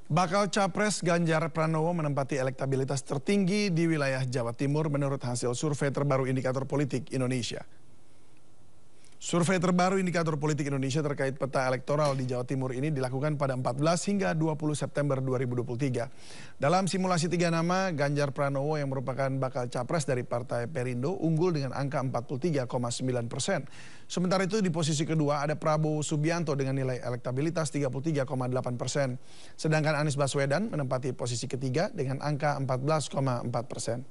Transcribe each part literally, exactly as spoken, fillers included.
Bakal Capres Ganjar Pranowo menempati elektabilitas tertinggi di wilayah Jawa Timur menurut hasil survei terbaru Indikator Politik Indonesia. Survei terbaru Indikator Politik Indonesia terkait peta elektoral di Jawa Timur ini dilakukan pada empat belas hingga dua puluh September dua ribu dua puluh tiga. Dalam simulasi tiga nama, Ganjar Pranowo yang merupakan bakal capres dari Partai Perindo unggul dengan angka empat puluh tiga koma sembilan persen. Sementara itu di posisi kedua ada Prabowo Subianto dengan nilai elektabilitas tiga puluh tiga koma delapan persen. Sedangkan Anies Baswedan menempati posisi ketiga dengan angka empat belas koma empat persen.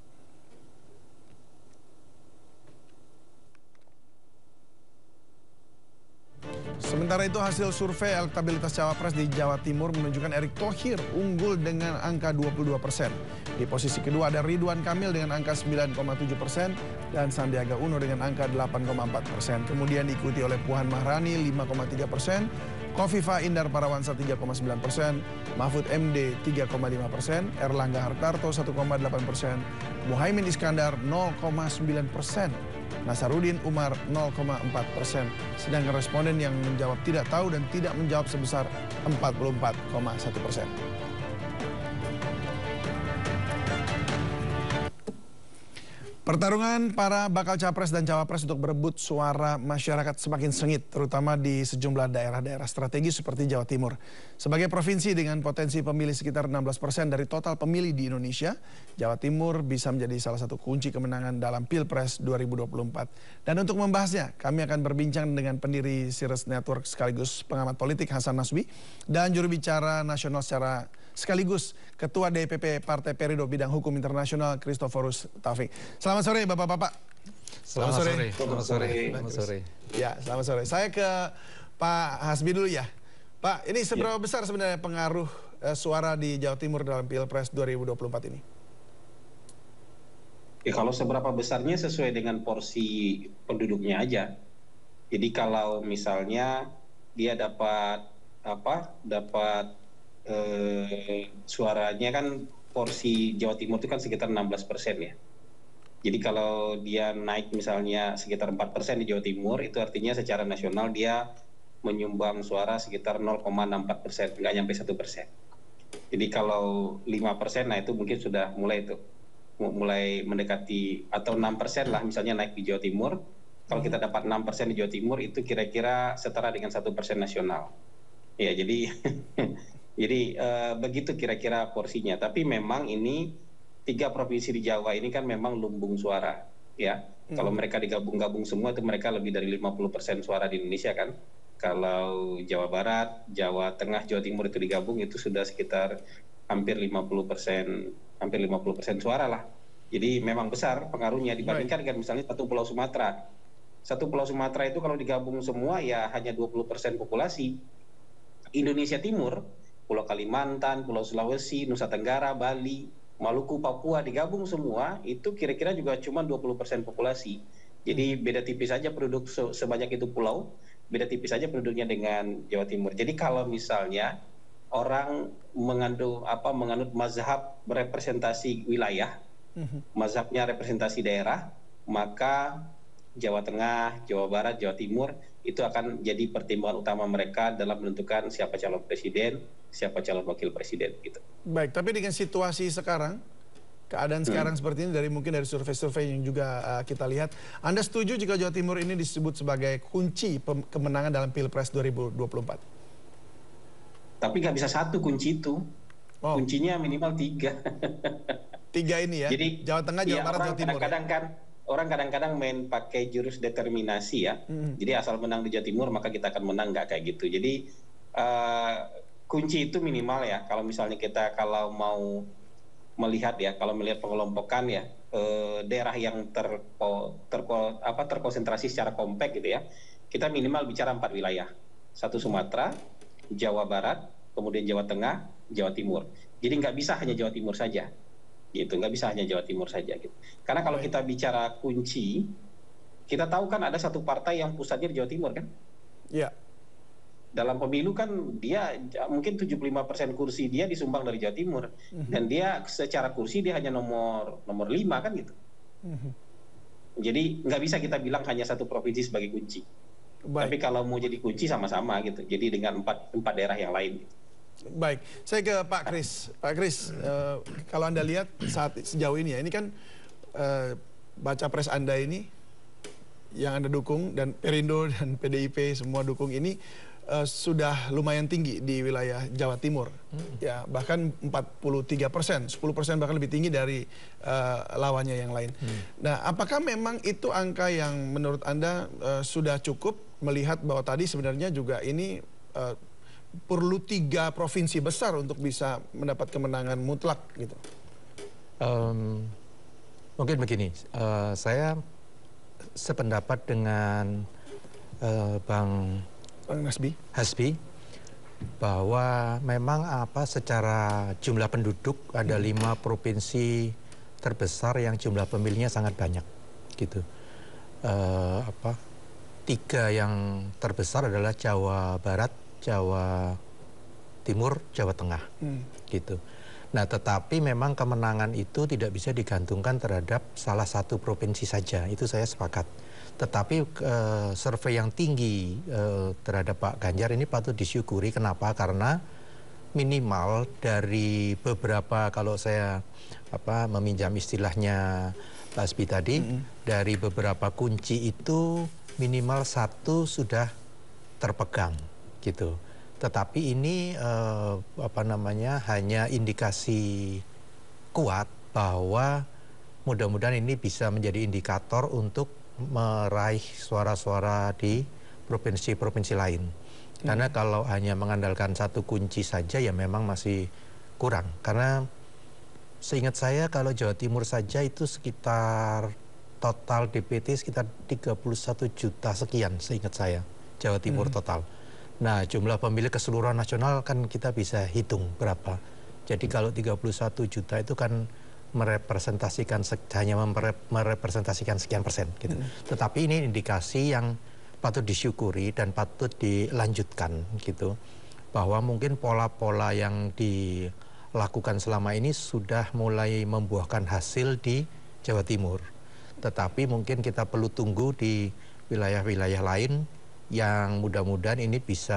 Sementara itu hasil survei elektabilitas cawapres di Jawa Timur menunjukkan Erick Thohir unggul dengan angka dua puluh dua persen. Di posisi kedua ada Ridwan Kamil dengan angka sembilan koma tujuh persen dan Sandiaga Uno dengan angka delapan koma empat persen. Kemudian diikuti oleh Puan Maharani lima koma tiga persen, Khofifah Indar Parawansa tiga koma sembilan persen, Mahfud M D tiga koma lima persen, Erlangga Hartarto satu koma delapan persen, Muhaimin Iskandar nol koma sembilan persen. Nasaruddin Umar nol koma empat persen, sedangkan responden yang menjawab tidak tahu dan tidak menjawab sebesar empat puluh empat koma satu persen. Pertarungan para bakal capres dan cawapres untuk berebut suara masyarakat semakin sengit, terutama di sejumlah daerah-daerah strategis seperti Jawa Timur. Sebagai provinsi dengan potensi pemilih sekitar enam belas persen dari total pemilih di Indonesia, Jawa Timur bisa menjadi salah satu kunci kemenangan dalam Pilpres dua ribu dua puluh empat. Dan untuk membahasnya, kami akan berbincang dengan pendiri Sirus Network sekaligus pengamat politik Hasan Nasbi dan juru bicara nasional secara sekaligus Ketua D P P Partai Perindo Bidang Hukum Internasional Christoforus Taufik. Selamat sore Bapak-Bapak. Selamat, selamat sore. Selamat sore. Selamat sore. Selamat sore. Ya, selamat sore. Saya ke Pak Hasbi dulu ya. Pak, ini seberapa ya. besar sebenarnya pengaruh uh, suara di Jawa Timur dalam Pilpres dua ribu dua puluh empat ini? Ya, kalau seberapa besarnya sesuai dengan porsi penduduknya aja. Jadi kalau misalnya dia dapat apa? Dapat eh, suaranya kan porsi Jawa Timur itu kan sekitar enam belas persen ya. Jadi kalau dia naik misalnya sekitar empat persen di Jawa Timur, itu artinya secara nasional dia menyumbang suara sekitar nol koma enam empat persen, nggak nyampe satu persen. Jadi kalau lima persen, nah itu mungkin sudah mulai itu, mulai mendekati, atau enam persen lah misalnya naik di Jawa Timur. Kalau kita dapat enam persen di Jawa Timur, itu kira-kira setara dengan satu persen nasional. Ya, jadi, jadi uh, begitu kira-kira porsinya. Tapi memang ini, tiga provinsi di Jawa ini kan memang lumbung suara, ya. Hmm. Kalau mereka digabung-gabung semua itu mereka lebih dari lima puluh persen suara di Indonesia kan. Kalau Jawa Barat, Jawa Tengah, Jawa Timur itu digabung itu sudah sekitar hampir lima puluh persen, hampir lima puluh persen suara lah. Jadi memang besar pengaruhnya dibandingkan dengan misalnya satu Pulau Sumatera. Satu Pulau Sumatera itu kalau digabung semua ya hanya dua puluh persen populasi. Indonesia Timur, Pulau Kalimantan, Pulau Sulawesi, Nusa Tenggara, Bali, Maluku, Papua digabung semua itu kira-kira juga cuma dua puluh persen populasi. Jadi beda tipis saja penduduk se sebanyak itu pulau, beda tipis saja penduduknya dengan Jawa Timur. Jadi kalau misalnya orang mengandung apa menganut mazhab representasi wilayah, mazhabnya representasi daerah, maka Jawa Tengah, Jawa Barat, Jawa Timur itu akan jadi pertimbangan utama mereka dalam menentukan siapa calon presiden, siapa calon wakil presiden gitu. Baik, tapi dengan situasi sekarang, keadaan hmm. sekarang seperti ini dari mungkin dari survei-survei yang juga uh, kita lihat, Anda setuju jika Jawa Timur ini disebut sebagai kunci kemenangan dalam Pilpres dua ribu dua puluh empat? Tapi nggak bisa satu kunci itu, oh. kuncinya minimal tiga. Tiga ini ya? Jadi Jawa Tengah, Jawa ya, Barat, Jawa Timur. Kadang-kadang ya? kan orang kadang-kadang main pakai jurus determinasi ya. Hmm. Jadi asal menang di Jawa Timur maka kita akan menang, nggak kayak gitu. Jadi uh, kunci itu minimal ya. Kalau misalnya kita kalau mau melihat ya, kalau melihat pengelompokan ya, eh, daerah yang terko, terko, apa, terkonsentrasi secara kompak gitu ya, kita minimal bicara empat wilayah. Satu Sumatera, Jawa Barat, kemudian Jawa Tengah, Jawa Timur. Jadi nggak bisa hanya Jawa Timur saja. Gitu, nggak bisa hanya Jawa Timur saja gitu. Karena kalau kita bicara kunci, kita tahu kan ada satu partai yang pusatnya di Jawa Timur kan? Iya. Dalam pemilu kan dia mungkin tujuh puluh lima persen kursi dia disumbang dari Jawa Timur. Mm-hmm. Dan dia secara kursi dia hanya nomor nomor lima kan gitu. Mm-hmm. Jadi nggak bisa kita bilang hanya satu provinsi sebagai kunci. Baik. Tapi kalau mau jadi kunci sama-sama gitu. Jadi dengan empat, empat daerah yang lain gitu. Baik, saya ke Pak Kris. Pak Kris, uh, kalau Anda lihat saat sejauh ini ya, ini kan uh, baca pres Anda ini yang Anda dukung dan Perindo dan P D I P semua dukung ini uh, sudah lumayan tinggi di wilayah Jawa Timur. Hmm. Ya, bahkan empat puluh tiga persen, sepuluh persen bahkan lebih tinggi dari uh, lawannya yang lain. Hmm. Nah, apakah memang itu angka yang menurut Anda uh, sudah cukup melihat bahwa tadi sebenarnya juga ini uh, perlu tiga provinsi besar untuk bisa mendapat kemenangan mutlak gitu? Um, mungkin begini, uh, saya sependapat dengan uh, Bang Bang Hasbi. Hasbi bahwa memang apa secara jumlah penduduk ada hmm. lima provinsi terbesar yang jumlah pemilihnya sangat banyak, gitu. Uh, apa tiga yang terbesar adalah Jawa Barat, Jawa Timur, Jawa Tengah, hmm. gitu. Nah, tetapi memang kemenangan itu tidak bisa digantungkan terhadap salah satu provinsi saja. Itu saya sepakat. Tetapi uh, survei yang tinggi uh, terhadap Pak Ganjar ini patut disyukuri. Kenapa? Karena minimal dari beberapa, kalau saya apa meminjam istilahnya Pak Hasbi tadi, hmm. dari beberapa kunci itu minimal satu sudah terpegang. Gitu. Tetapi ini eh, apa namanya hanya indikasi kuat bahwa mudah-mudahan ini bisa menjadi indikator untuk meraih suara-suara di provinsi-provinsi lain. Hmm. Karena kalau hanya mengandalkan satu kunci saja ya memang masih kurang. Karena seingat saya kalau Jawa Timur saja itu sekitar total D P T sekitar tiga puluh satu juta sekian seingat saya. Jawa Timur hmm. total. Nah, jumlah pemilih keseluruhan nasional kan kita bisa hitung berapa. Jadi kalau tiga puluh satu juta itu kan merepresentasikan hanya merepresentasikan sekian persen gitu. Hmm. Tetapi ini indikasi yang patut disyukuri dan patut dilanjutkan gitu. Bahwa mungkin pola-pola yang dilakukan selama ini sudah mulai membuahkan hasil di Jawa Timur. Tetapi mungkin kita perlu tunggu di wilayah-wilayah lain yang mudah-mudahan ini bisa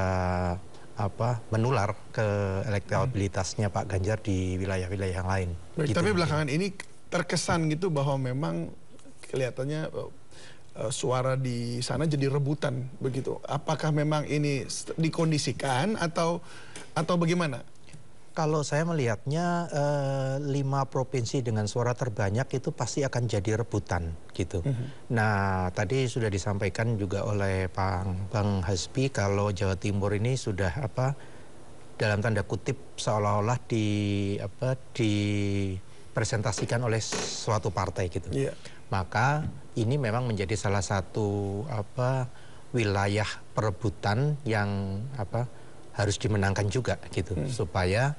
apa menular ke elektabilitasnya Pak Ganjar di wilayah-wilayah yang lain. Baik, gitu, tapi belakangan ini terkesan gitu bahwa memang kelihatannya uh, suara di sana jadi rebutan begitu. Apakah memang ini dikondisikan atau atau bagaimana? Kalau saya melihatnya eh, lima provinsi dengan suara terbanyak itu pasti akan jadi rebutan gitu. Mm-hmm. Nah, tadi sudah disampaikan juga oleh Bang Bang Hasbi kalau Jawa Timur ini sudah apa dalam tanda kutip seolah-olah di apa dipresentasikan oleh suatu partai gitu. Yeah. Maka ini memang menjadi salah satu apa wilayah perebutan yang apa harus dimenangkan juga gitu hmm. supaya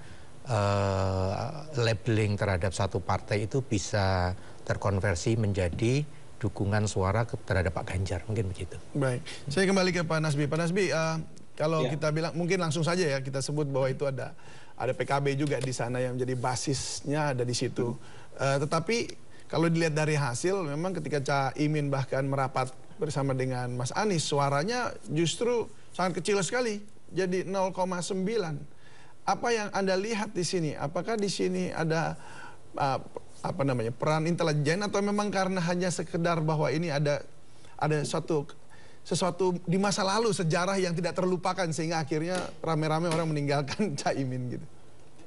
uh, labeling terhadap satu partai itu bisa terkonversi menjadi dukungan suara ke, terhadap Pak Ganjar, mungkin begitu. Baik, saya kembali ke Pak Nasbi. Pak Nasbi, uh, kalau ya. kita bilang mungkin langsung saja ya kita sebut bahwa itu ada ada P K B juga di sana yang menjadi basisnya ada di situ. Hmm. Uh, tetapi kalau dilihat dari hasil, memang ketika Caimin bahkan merapat bersama dengan Mas Anies, suaranya justru sangat kecil sekali. Jadi nol koma sembilan. Apa yang Anda lihat di sini? Apakah di sini ada uh, apa namanya peran intelijen atau memang karena hanya sekedar bahwa ini ada ada suatu sesuatu di masa lalu sejarah yang tidak terlupakan sehingga akhirnya rame-rame orang meninggalkan Caimin gitu?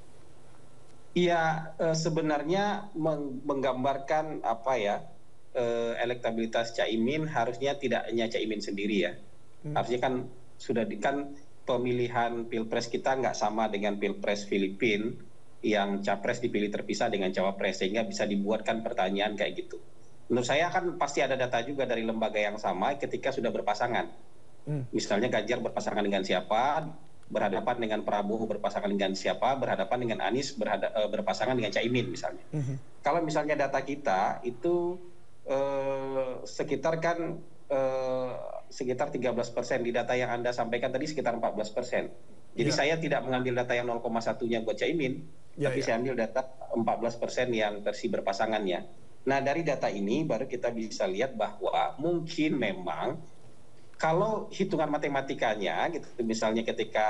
Iya, uh, sebenarnya meng menggambarkan apa ya uh, elektabilitas Caimin harusnya tidak hanya Caimin sendiri ya. Hmm. Harusnya kan sudah di, kan pemilihan pilpres kita nggak sama dengan pilpres Filipina yang capres dipilih terpisah dengan cawapres sehingga bisa dibuatkan pertanyaan kayak gitu. Menurut saya kan pasti ada data juga dari lembaga yang sama ketika sudah berpasangan. Hmm. Misalnya Ganjar berpasangan dengan siapa, berhadapan dengan Prabowo berpasangan dengan siapa, berhadapan dengan Anies berhada, uh, berpasangan dengan Caimin misalnya. Hmm. Kalau misalnya data kita itu uh, sekitar kan uh, sekitar tiga belas persen, di data yang Anda sampaikan tadi sekitar empat belas persen. Jadi ya. Saya tidak mengambil data yang nol koma satu-nya buat Caimin, ya, tapi ya. Saya ambil data empat belas persen yang versi berpasangannya. Nah, dari data ini baru kita bisa lihat bahwa mungkin memang kalau hitungan matematikanya gitu, misalnya ketika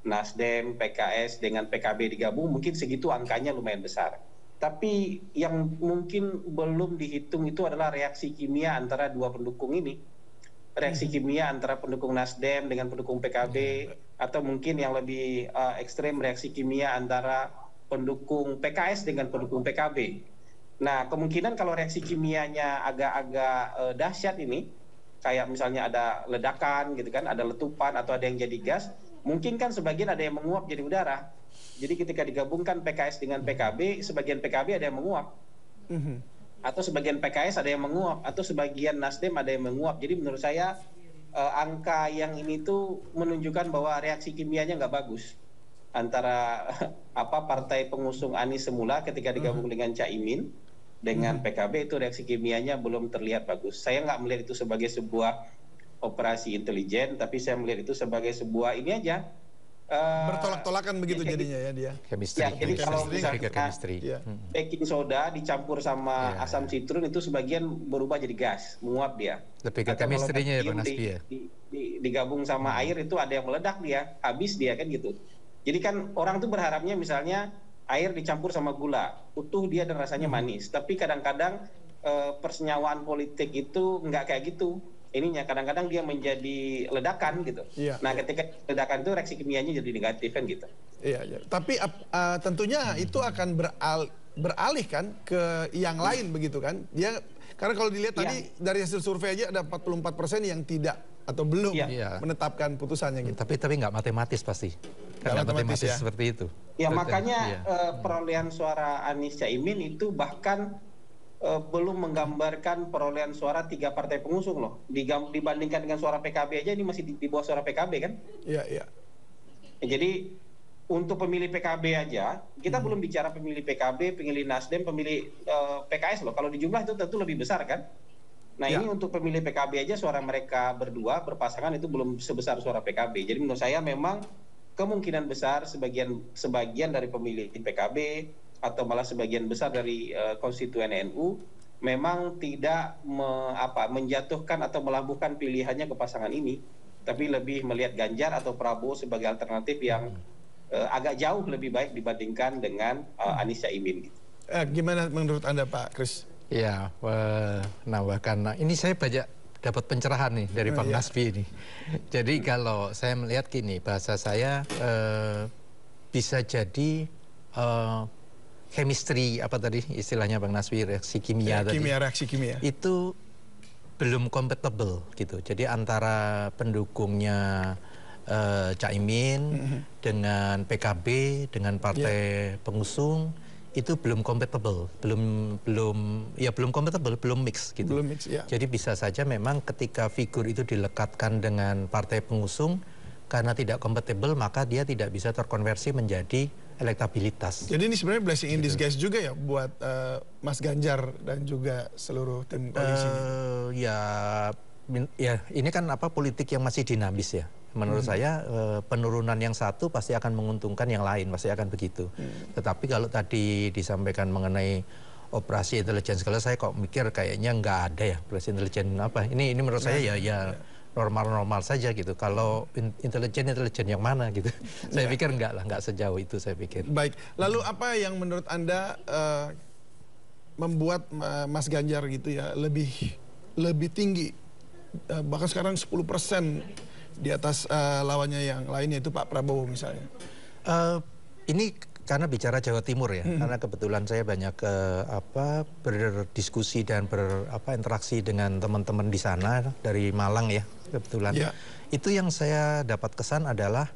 Nasdem, P K S dengan P K B digabung, mungkin segitu angkanya lumayan besar. Tapi yang mungkin belum dihitung itu adalah reaksi kimia antara dua pendukung ini. Reaksi kimia antara pendukung Nasdem dengan pendukung P K B, atau mungkin yang lebih uh, ekstrem reaksi kimia antara pendukung P K S dengan pendukung P K B. Nah, kemungkinan kalau reaksi kimianya agak-agak uh, dahsyat ini, kayak misalnya ada ledakan gitu kan, ada letupan atau ada yang jadi gas, mungkin kan sebagian ada yang menguap jadi udara. Jadi ketika digabungkan P K S dengan P K B, sebagian P K B ada yang menguap. Mm-hmm. Atau sebagian P K S ada yang menguap, atau sebagian Nasdem ada yang menguap. Jadi menurut saya eh, angka yang ini tuh menunjukkan bahwa reaksi kimianya nggak bagus antara apa partai pengusung Anies semula ketika digabung mm-hmm. dengan Caimin dengan mm-hmm. P K B, itu reaksi kimianya belum terlihat bagus. Saya nggak melihat itu sebagai sebuah operasi intelijen, tapi saya melihat itu sebagai sebuah ini aja. Uh, bertolak-tolakan begitu ya, jadinya ya dia. Chemistry. Ya, jadi kalau misalnya ya. baking soda dicampur sama ya, asam ya. citrun itu sebagian berubah jadi gas, menguap dia. Lebih ke chemistry-nya ya Bang Nasbi ya. Di, di, digabung sama hmm. air itu ada yang meledak dia, habis dia kan gitu. Jadi kan orang tuh berharapnya misalnya air dicampur sama gula, utuh dia dan rasanya hmm. manis. Tapi kadang-kadang uh, persenyawaan politik itu nggak kayak gitu. Ininya kadang-kadang dia menjadi ledakan gitu. Iya, nah, iya. ketika ledakan itu reaksi kimianya jadi negatif kan gitu. Iya, iya. Tapi uh, tentunya itu akan beral, beralih kan ke yang lain begitu kan? Dia karena kalau dilihat iya. tadi dari hasil survei aja ada empat puluh empat persen yang tidak atau belum iya. menetapkan putusannya gitu. Tapi tapi nggak matematis pasti. Nggak matematis, matematis ya? Seperti itu. Ya Betul. makanya iya. uh, perolehan suara Anies Caimin itu bahkan Uh, belum menggambarkan perolehan suara tiga partai pengusung loh. Digam, dibandingkan dengan suara P K B aja ini masih di, di bawah suara P K B kan? Iya, iya. Ya, jadi untuk pemilih P K B aja, kita hmm. belum bicara pemilih P K B, pemilih Nasdem, pemilih uh, P K S loh. Kalau di jumlah itu tentu lebih besar kan? Nah ya. ini untuk pemilih P K B aja suara mereka berdua berpasangan itu belum sebesar suara P K B. Jadi menurut saya memang kemungkinan besar sebagian sebagian dari pemilih P K B atau malah sebagian besar dari uh, konstituen N U memang tidak me, apa, menjatuhkan atau melabuhkan pilihannya ke pasangan ini, tapi lebih melihat Ganjar atau Prabowo sebagai alternatif yang uh, agak jauh lebih baik dibandingkan dengan uh, Anies Caimin. Eh, gimana menurut Anda Pak Kris? Ya, menambahkan. Nah, ini saya banyak dapat pencerahan nih dari Bang oh, Nasbi iya. ini. Jadi kalau saya melihat gini, bahasa saya uh, bisa jadi uh, chemistry apa tadi istilahnya Bang Nasbi, reaksi kimia ya, tadi. Kimia, reaksi kimia. Itu belum compatible gitu. Jadi antara pendukungnya uh, Caimin mm-hmm. dengan P K B dengan partai yeah. pengusung itu belum compatible, belum belum ya belum compatible, belum mix gitu. Belum mix, ya. Jadi bisa saja memang ketika figur itu dilekatkan dengan partai pengusung karena tidak kompatibel maka dia tidak bisa terkonversi menjadi elektabilitas. Jadi ini sebenarnya blessing in disguise gitu. juga ya buat uh, Mas Ganjar dan juga seluruh tim koalisi. Uh, ya, ya ini kan apa politik yang masih dinamis ya. Menurut hmm. saya uh, penurunan yang satu pasti akan menguntungkan yang lain, pasti akan begitu. Hmm. Tetapi kalau tadi disampaikan mengenai operasi intelijen segala, saya kok mikir kayaknya nggak ada ya operasi intelijen apa. Ini ini menurut nah, saya ya ya. ya. normal-normal saja gitu. Kalau intelijen intelijen yang mana gitu. Saya ya. pikir enggak lah, enggak sejauh itu saya pikir. Baik. Lalu apa yang menurut Anda uh, membuat uh, Mas Ganjar gitu ya lebih lebih tinggi uh, bahkan sekarang sepuluh persen di atas uh, lawannya yang lainnya itu Pak Prabowo misalnya? Uh, ini karena bicara Jawa Timur ya, hmm. karena kebetulan saya banyak ke apa berdiskusi dan ber apa interaksi dengan teman-teman di sana dari Malang ya kebetulan. Ya. Itu yang saya dapat kesan adalah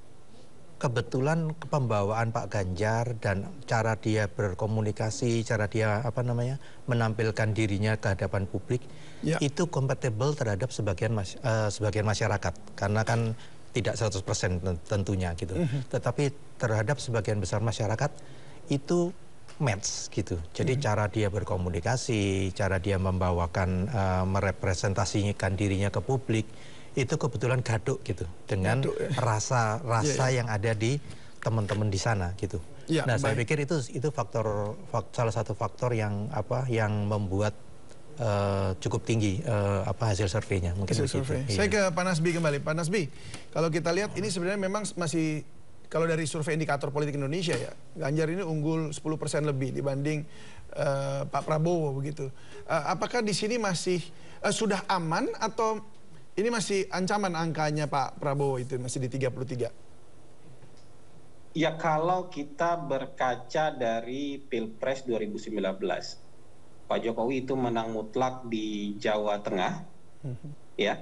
kebetulan pembawaan Pak Ganjar dan cara dia berkomunikasi, cara dia apa namanya menampilkan dirinya ke hadapan publik ya. itu kompatibel terhadap sebagian mas, uh, sebagian masyarakat karena kan tidak seratus persen tentunya gitu. Mm-hmm. Tetapi terhadap sebagian besar masyarakat itu match gitu. Jadi mm-hmm. cara dia berkomunikasi, cara dia membawakan, uh, merepresentasikan dirinya ke publik, itu kebetulan gaduk gitu. Dengan rasa-rasa yeah, yeah. yang ada di teman-teman di sana gitu. Yeah, nah, baik. Saya pikir itu itu faktor, faktor salah satu faktor yang apa yang membuat Uh, cukup tinggi uh, apa hasil surveinya mungkin hasil survei. Iya. Saya ke Pak Nasbi kembali. Pak Nasbi, kalau kita lihat ini sebenarnya memang masih kalau dari survei indikator politik Indonesia ya, Ganjar ini unggul sepuluh persen lebih dibanding uh, Pak Prabowo begitu. Uh, apakah di sini masih uh, sudah aman atau ini masih ancaman angkanya Pak Prabowo itu masih di tiga puluh tiga? Ya kalau kita berkaca dari Pilpres dua ribu sembilan belas, Pak Jokowi itu menang mutlak di Jawa Tengah, mm-hmm. ya.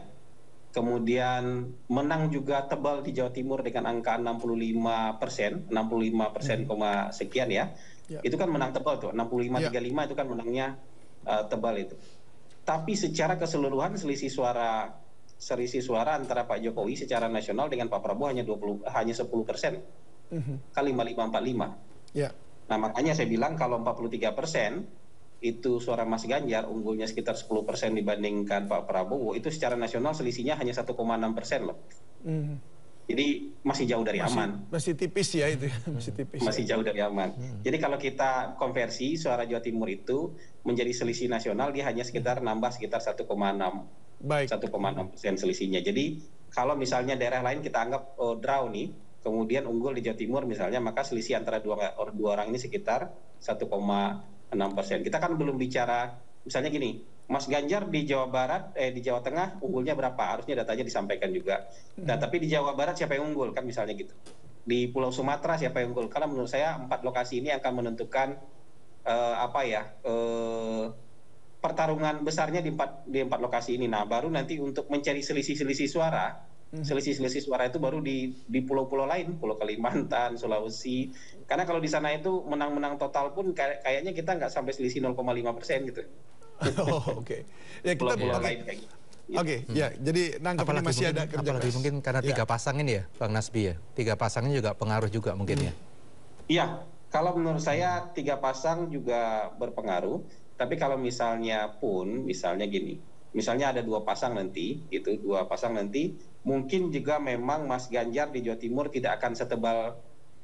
Kemudian menang juga tebal di Jawa Timur dengan angka enam puluh lima persen, enam puluh lima persen koma sekian ya. Yeah. Itu kan menang tebal tuh, enam puluh lima tiga puluh lima yeah. Itu kan menangnya uh, tebal itu. Tapi secara keseluruhan selisih suara selisih suara antara Pak Jokowi secara nasional dengan Pak Prabowo hanya dua puluh hanya sepuluh persen. Mm-hmm. Kali lima puluh lima empat puluh lima. Yeah. Nah, makanya saya bilang kalau empat puluh tiga persen itu suara Mas Ganjar unggulnya sekitar sepuluh persen dibandingkan Pak Prabowo, itu secara nasional selisihnya hanya satu koma enam persen loh. Mm. Jadi masih jauh dari masih, aman. Masih tipis ya itu, masih tipis. Masih ya. jauh dari aman. Mm. Jadi kalau kita konversi suara Jawa Timur itu menjadi selisih nasional, dia hanya sekitar nambah sekitar satu koma enam. Baik. satu koma enam persen selisihnya. Jadi kalau misalnya daerah lain kita anggap oh, draw nih, kemudian unggul di Jawa Timur misalnya, maka selisih antara dua, dua orang ini sekitar satu koma enam persen. Kita kan belum bicara, misalnya gini, Mas Ganjar di Jawa Barat, eh di Jawa Tengah unggulnya berapa? Harusnya datanya disampaikan juga. Nah, hmm. tapi di Jawa Barat siapa yang unggul kan misalnya gitu. Di Pulau Sumatera siapa yang unggul? Karena menurut saya empat lokasi ini akan menentukan uh, apa ya uh, pertarungan besarnya di empat di empat lokasi ini. Nah, baru nanti untuk mencari selisih-selisih suara. Selisih-selisih suara itu baru di di pulau-pulau lain, Pulau Kalimantan, Sulawesi. Karena kalau di sana itu menang-menang total pun kayak, kayaknya kita nggak sampai selisih nol koma lima persen gitu. Oh, oke. Okay. Ya kita pulau-pulau okay. lain kayak gitu. Oke, okay, hmm. ya. Jadi nangkep ini masih mungkin, ada kerja apalagi keras. mungkin karena tiga ya. pasang ini ya, Bang Nasbi ya. Tiga pasangnya juga pengaruh juga mungkin hmm. ya. Iya, kalau menurut saya tiga pasang juga berpengaruh. Tapi kalau misalnya pun, misalnya gini, misalnya ada dua pasang nanti, itu dua pasang nanti, mungkin juga memang Mas Ganjar di Jawa Timur tidak akan setebal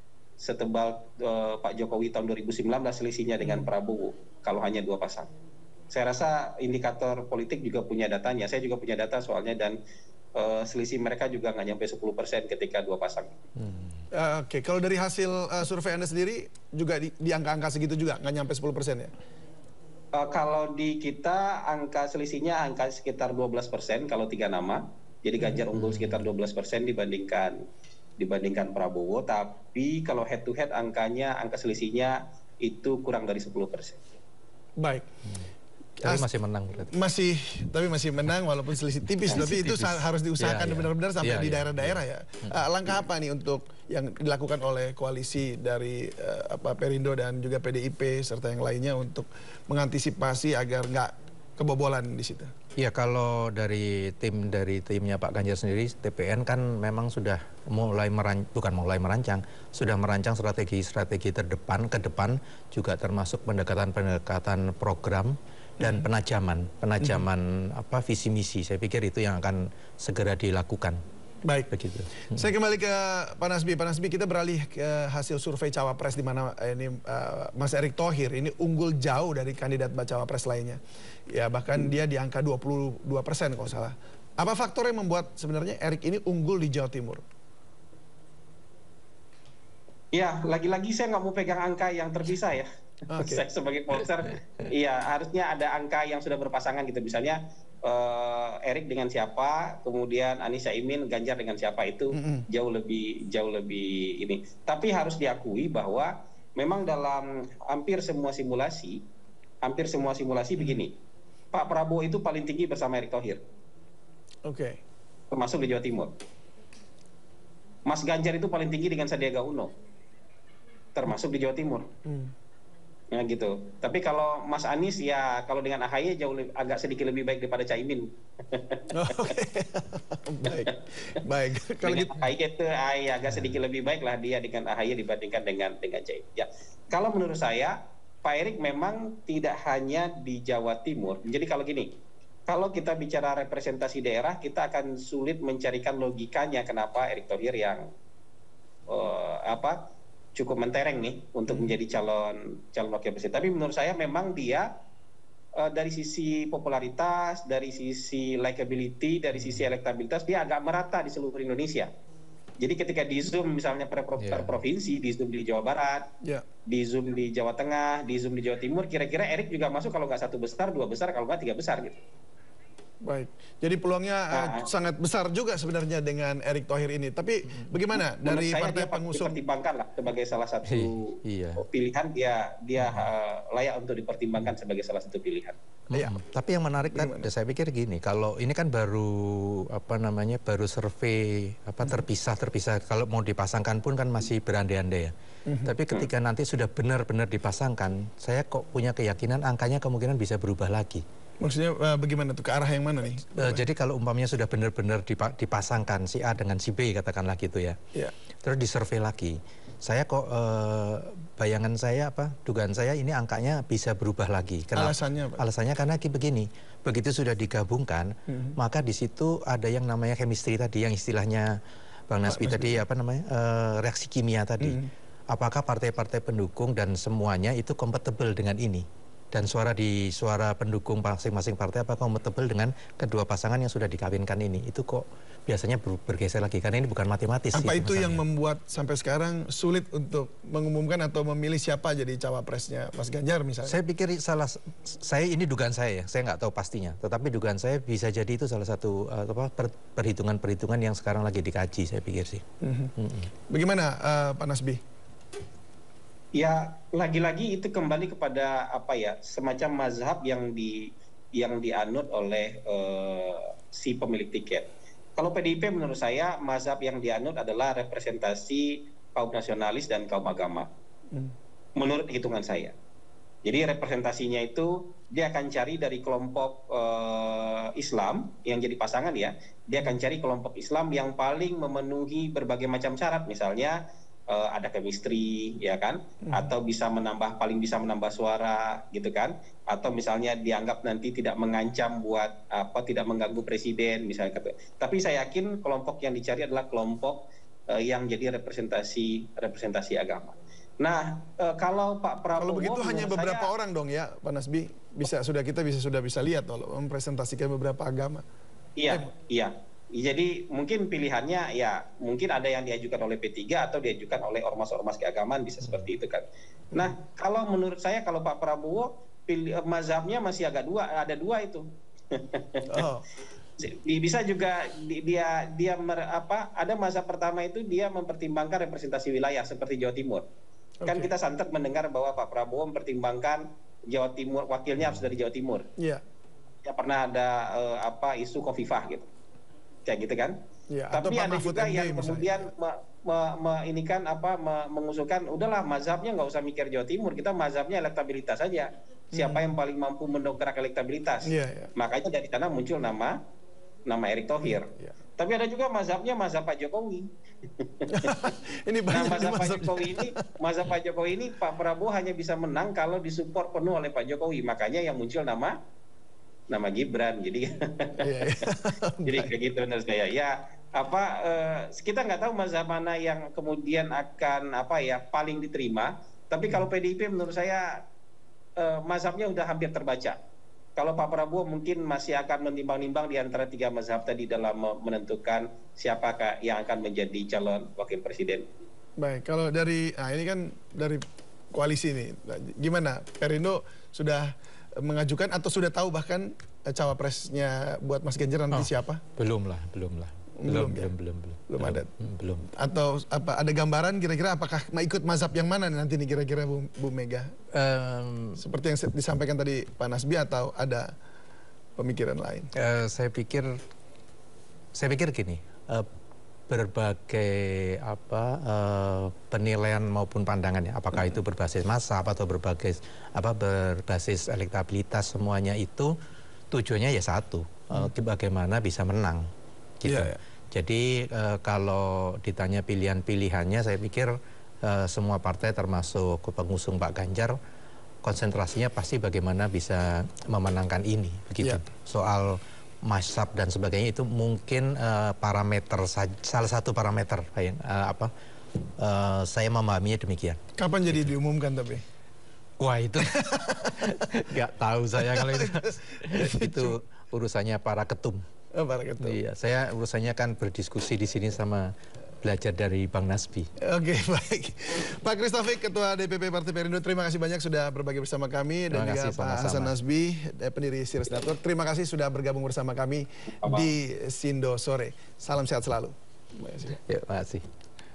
setebal uh, Pak Jokowi tahun dua ribu sembilan belas selisihnya dengan Prabowo kalau hanya dua pasang. Saya rasa indikator politik juga punya datanya, saya juga punya data soalnya, dan uh, selisih mereka juga nggak nyampe sepuluh persen ketika dua pasang. Hmm. Uh, Oke, okay. Kalau dari hasil uh, survei Anda sendiri juga di, di angka-angka segitu juga nggak nyampe sepuluh persen ya? Uh, kalau di kita angka selisihnya angka sekitar dua belas persen kalau tiga nama. Jadi Ganjar unggul sekitar dua belas persen dibandingkan dibandingkan Prabowo, tapi kalau head to head angkanya angka selisihnya itu kurang dari sepuluh persen. Baik. Hmm. Tapi masih menang berarti. Masih, tapi masih menang walaupun selisih tipis. Tapi itu tipis. Harus diusahakan ya, ya. benar-benar sampai ya, di daerah-daerah ya. ya. Uh, langkah apa nih untuk yang dilakukan oleh koalisi dari uh, apa Perindo dan juga P D I P serta yang lainnya untuk mengantisipasi agar nggak kebobolan di situ? Ya, kalau dari tim dari timnya Pak Ganjar sendiri, T P N kan memang sudah mulai merancang, bukan mulai merancang, sudah merancang strategi-strategi terdepan ke depan, juga termasuk pendekatan-pendekatan program dan hmm. penajaman, penajaman hmm. apa visi misi. Saya pikir itu yang akan segera dilakukan. Baik, begitu. Hmm. Saya kembali ke Pak Nasbi. Pak Nasbi, kita beralih ke hasil survei cawapres di mana ini uh, Mas Erick Thohir ini unggul jauh dari kandidat baca cawapres lainnya. Ya, bahkan hmm. dia di angka dua puluh dua persen kalau salah. Apa faktor yang membuat sebenarnya Erick ini unggul di Jawa Timur? Ya, lagi-lagi saya nggak mau pegang angka yang terpisah ya. Okay. Saya sebagai polster, iya harusnya ada angka yang sudah berpasangan gitu. Misalnya uh, Erick dengan siapa, kemudian Anies Chaimin, Ganjar dengan siapa, itu mm-hmm. jauh lebih jauh lebih ini. Tapi harus diakui bahwa memang dalam hampir semua simulasi, hampir semua simulasi mm-hmm. begini, Pak Prabowo itu paling tinggi bersama Erick Thohir. Oke. Okay. Termasuk di Jawa Timur. Mas Ganjar itu paling tinggi dengan Sandiaga Uno, termasuk di Jawa Timur. Mm. Ya gitu. Tapi kalau Mas Anies ya kalau dengan A H Y jauh lebih, agak sedikit lebih baik daripada Caimin. Oh, okay. Baik, baik. Kalau dengan gitu... A H Y itu ay, agak sedikit lebih baik lah dia dengan A H Y dibandingkan dengan dengan Caimin. Ya, kalau menurut saya Pak Erick memang tidak hanya di Jawa Timur. Jadi kalau gini, kalau kita bicara representasi daerah, kita akan sulit mencarikan logikanya kenapa Erick Thohir yang uh, apa? cukup mentereng nih untuk menjadi calon calon wakil presiden. Tapi menurut saya memang dia uh, dari sisi popularitas, dari sisi likability, dari sisi elektabilitas dia agak merata di seluruh Indonesia. Jadi ketika di Zoom misalnya per, per Yeah. provinsi, di Zoom di Jawa Barat, Ya. di Zoom di Jawa Tengah, di Zoom di Jawa Timur, kira-kira Erik juga masuk kalau nggak satu besar, dua besar, kalau nggak tiga besar gitu. Baik, jadi peluangnya uh, Nah. sangat besar juga sebenarnya dengan Erick Thohir ini. Tapi bagaimana Menurut dari saya partai dia pengusung? dipertimbangkan lah sebagai salah satu Iya. pilihan, dia dia uh, layak untuk dipertimbangkan sebagai salah satu pilihan. Iya. Mm, Tapi yang menarik kan, saya pikir gini, kalau ini kan baru apa namanya, baru survei apa terpisah terpisah. Kalau mau dipasangkan pun kan masih berandai-andai ya. Tapi ketika nanti sudah benar-benar dipasangkan, saya kok punya keyakinan angkanya kemungkinan bisa berubah lagi. Maksudnya uh, bagaimana tuh, ke arah yang mana nih? Uh, jadi kalau umpamanya sudah benar-benar dipa dipasangkan si A dengan si B katakanlah gitu ya. Ya. Terus disurvei lagi. Saya kok uh, bayangan saya apa? Dugaan saya ini angkanya bisa berubah lagi. Kenapa? Alasannya apa? Alasannya karena begini, begitu sudah digabungkan, Mhm. maka di situ ada yang namanya chemistry tadi, yang istilahnya Bang Nasbi tadi apa namanya? Uh, reaksi kimia tadi. Mhm. Apakah partai-partai pendukung dan semuanya itu compatible dengan ini? Dan suara di suara pendukung masing-masing partai apa kompatibel dengan kedua pasangan yang sudah dikawinkan ini? Itu kok biasanya ber bergeser lagi karena ini bukan matematis. Apa itu masalahnya. yang membuat sampai sekarang sulit untuk mengumumkan atau memilih siapa jadi cawapresnya Mas Ganjar misalnya? Saya pikir salah, saya ini dugaan saya ya, saya nggak tahu pastinya. Tetapi dugaan saya bisa jadi itu salah satu uh, apa perhitungan-perhitungan yang sekarang lagi dikaji, saya pikir sih. Mhm. Mm-mm. Bagaimana uh, Pak Nasbi? Ya lagi-lagi itu kembali kepada apa ya, semacam mazhab yang di yang dianut oleh uh, si pemilik tiket. Kalau P D I P menurut saya mazhab yang dianut adalah representasi kaum nasionalis dan kaum agama. Hmm. Menurut hitungan saya. Jadi representasinya itu dia akan cari dari kelompok uh, Islam yang jadi pasangan ya. Dia akan cari kelompok Islam yang paling memenuhi berbagai macam syarat, misalnya Uh, ada chemistry ya kan, hmm. atau bisa menambah paling bisa menambah suara gitu kan, atau misalnya dianggap nanti tidak mengancam buat apa, tidak mengganggu presiden misalnya gitu. Tapi saya yakin kelompok yang dicari adalah kelompok uh, yang jadi representasi representasi agama. Nah uh, kalau Pak Prabowo, kalau begitu hanya beberapa saya, orang dong ya Pak Nasbi, bisa sudah kita bisa sudah bisa lihat kalau mempresentasikan beberapa agama. Iya, eh, iya. Jadi mungkin pilihannya ya mungkin ada yang diajukan oleh P tiga atau diajukan oleh ormas-ormas keagamaan, bisa seperti itu kan. Nah kalau menurut saya kalau Pak Prabowo pilih, mazhabnya masih agak dua, ada dua itu. Oh. Bisa juga dia dia mer, apa ada mazhab pertama itu dia mempertimbangkan representasi wilayah seperti Jawa Timur. Okay. Kan kita santet mendengar bahwa Pak Prabowo mempertimbangkan Jawa Timur, wakilnya harus dari Jawa Timur. Iya. Ya pernah ada uh, apa isu Khofifah gitu. Kayak gitu kan. Ya, tapi ada Mahfud juga M D yang misalnya. kemudian me, me, me, ini kan apa me, mengusulkan udahlah mazhabnya nggak usah mikir Jawa Timur, kita mazhabnya elektabilitas saja. Siapa hmm. yang paling mampu mendongkrak elektabilitas. Ya, ya. Makanya dari sana muncul nama nama Erick Thohir. Ya. Tapi ada juga mazhabnya mazhab Pak Jokowi. Ini nah, mazhab Pak Jokowi ini, mazhab Pak Jokowi ini Pak Prabowo hanya bisa menang kalau disupport penuh oleh Pak Jokowi. Makanya yang muncul nama nama Gibran, jadi yeah, yeah. jadi kayak gitu menurut saya. Ya apa eh, kita nggak tahu mazhab mana yang kemudian akan apa ya paling diterima. Tapi kalau P D I P menurut saya eh, mazhabnya udah hampir terbaca. Kalau Pak Prabowo mungkin masih akan menimbang-nimbang di antara tiga mazhab tadi dalam menentukan siapakah yang akan menjadi calon wakil presiden. Baik, kalau dari nah ini kan dari koalisi nih, gimana? Perindo sudah mengajukan atau sudah tahu bahkan cawapresnya buat Mas Ganjar nanti oh, siapa? Belum lah, belum lah. Belum, belum, ya? belum, belum, belum, belum ada. Belum. Atau apa? Ada gambaran kira-kira apakah mau ikut mazhab yang mana nanti nih kira-kira Bu, Bu Mega? Um, Seperti yang disampaikan tadi Pak Nasbi atau ada pemikiran lain? Uh, saya pikir, saya pikir gini. Uh, berbagai apa uh, penilaian maupun pandangannya, apakah itu berbasis mazhab atau berbasis apa berbasis elektabilitas, semuanya itu tujuannya ya satu, uh, bagaimana bisa menang gitu. Yeah, yeah. Jadi uh, kalau ditanya pilihan-pilihannya, saya pikir uh, semua partai termasuk pengusung Pak Ganjar konsentrasinya pasti bagaimana bisa memenangkan ini begitu. Yeah. Soal mazhab dan sebagainya itu mungkin uh, parameter salah satu parameter yang uh, apa uh, saya memahaminya demikian. Kapan jadi diumumkan tapi? Wah itu nggak tahu saya kalau itu itu urusannya para ketum. Oh, para ketum. Iya, saya urusannya kan berdiskusi di sini sama belajar dari Bang Nasbi. Oke, baik. Pak Kristofiq, Ketua D P P Partai Perindo, terima kasih banyak sudah berbagi bersama kami. Dan Terima juga kasih, Pak sama-sama. Hasan Nasbi, pendiri Sirus Network. Terima kasih sudah bergabung bersama kami Apa? di Sindo Sore. Salam sehat selalu. Terima kasih. Ya, terima kasih.